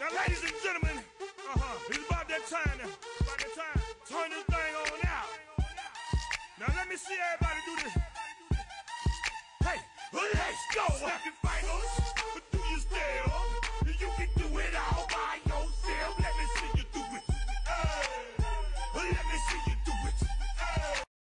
Now, ladies and gentlemen, it's about that time now. It's about that time. Turn this thing on out. Now, let me see everybody do this.